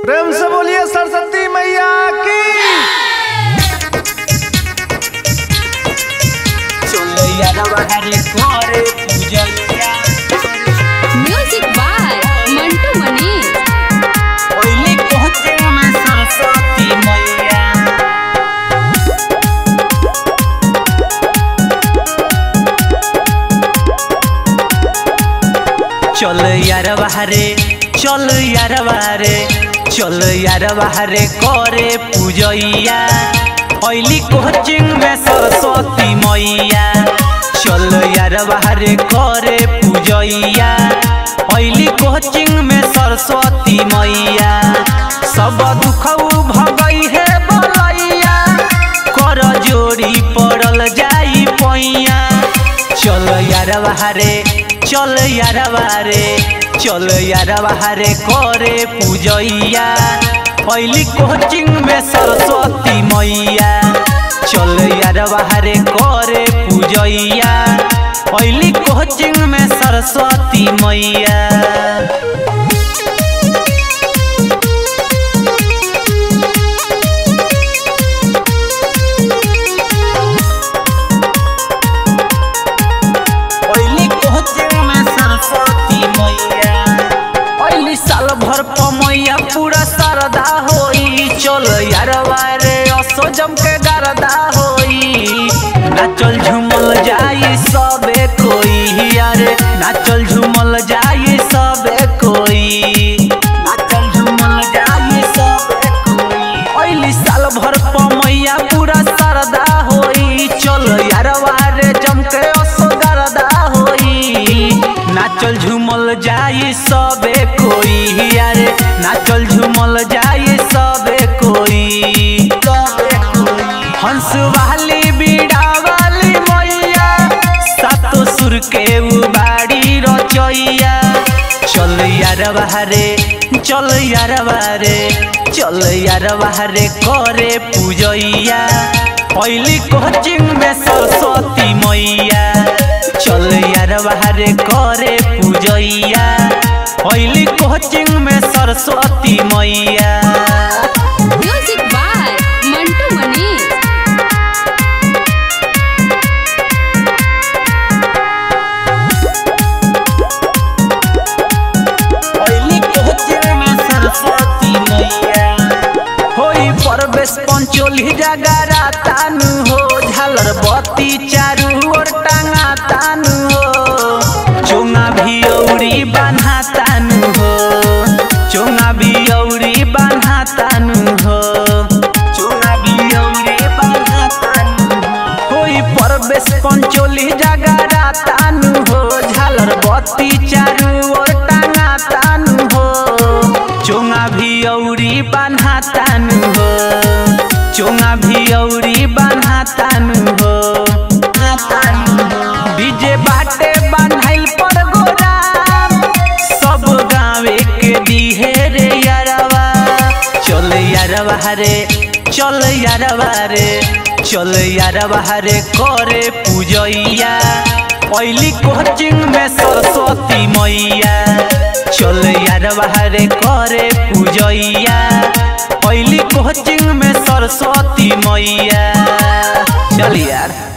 प्रेम से बोलिए सरस्वती मैया की। Music by Mantu Mani. सरस्वती मैया चल यार बाहरे, चल यार बाहरे, चल यार बाहरे करे पूजैया पहली कोचिंग में सरस्वती मैया। चल यार बाहरे करे पूजैया पहली कोचिंग में सरस्वती मैया। सब दुख भगई है बलैया कर जोड़ी पड़ल जाई पैया। चल यार बाहरे, चल यार बाहरे, चल यार बाहरे करे पूजैया पहली कोचिंग में सरस्वती मैया। चल यार बाहरे करे पूजैया पहली कोचिंग में सरस्वती मैया। साल भर पमैया पूरा सरदा होई। चल यार बारे असो जम के गरदा होई। नाचल झूमल जाई सबे कोई यारे, नाचल झूमल जाई सबे कोई, नाचल झूमल जाई सबे कोई। पहली साल भर पमैया पूरा सरदा होई। चल यार बारे जम के असो गरदा होई। नाचल झूमल जाई सबे कोई यारे, नाचल झूमल जाई सबे कोई। हंस वाली बीड़ा वाली मैया सातो सुर के उबाड़ी रचैया। चल यार बाहरे, चल यार बाहरे, चल यार बाहरे करे पूजैया पहली कोचिंग में सरस्वती मैया। चल यार बाहरे करे पूजैया पहली कोचिंग में सरस्वती मैया। Music by Mantu Mani. पहली कोचिंग में सरस्वती मैया। होई परवेश पंचोली जगरा तानु हो। झालर बत्ती चारू ओर टांगा तानु हो। चोंगा भी औरी बान्हा तानु हो, चोंगा भी औरी बान्हा तानु हो, चोंगा भी औरी बान्हा तानु हो। होई परवेश पंचोली जगरा तानु हो। झालर बत्ती चारू ओर टांगा तानु हो। चोंगा भी औरी बान्हा तानु हो, चोंगा भी औरी बान्हा तानु हो। डीजे बाटे बान्हाइल पर गोराम सब गावे के दिहे रे यारवा। चल यार बाहरे, चल यार बाहरे, चल यार बाहरे करे पूजैया पहली कोचिंग में सरस्वती मैया। चल यार बाहरे करे पूजैया पहली कोचिंग में सरस्वती मैया। चल यार।